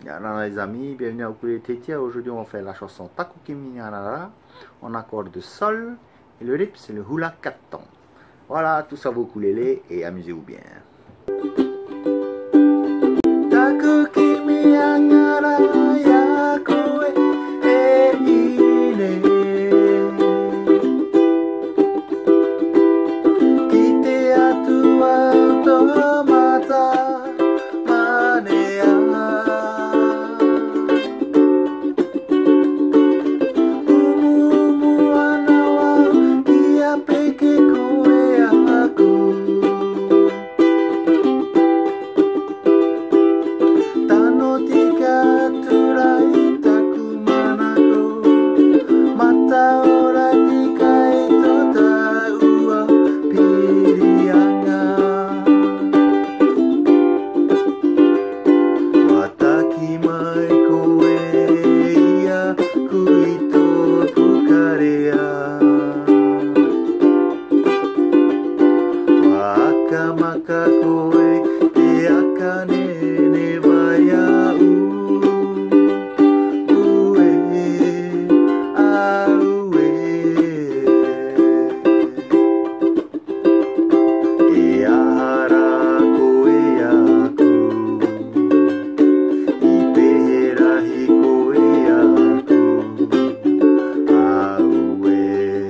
Alors les amis, bienvenue à Ukulélé Tétia. Aujourd'hui on va faire la chanson Taku Kimi Narara en accord de sol et le rythme c'est le hula 4 temps. Voilà, tout ça vos ukulélés et amusez-vous bien. Taku Kimi Narara ya koe e ine Kite atu wa automata maka koe te akane ne waiau ue aue e ahara koe aku I peherahi koe aku aue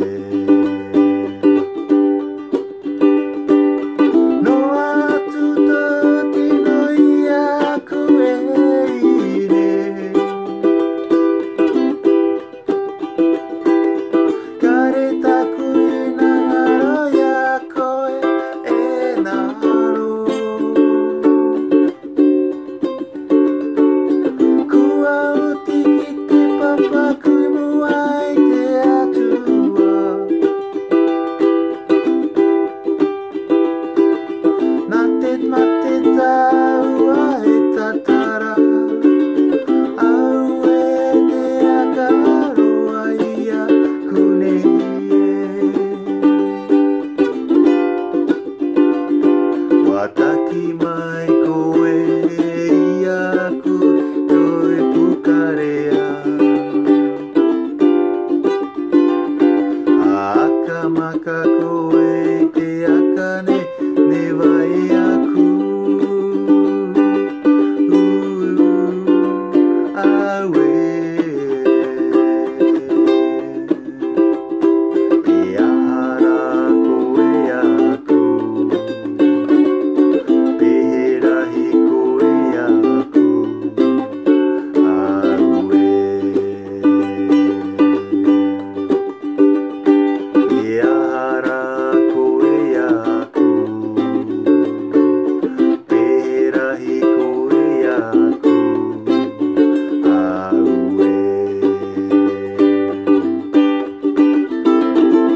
Wataki mai koe iaku toe pukarea Aka maka koe te akane ne wai aku aue E ahara koe aku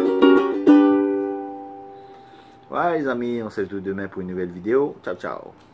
Voilà les amis, on se retrouve demain pour une nouvelle vidéo. Ciao ciao.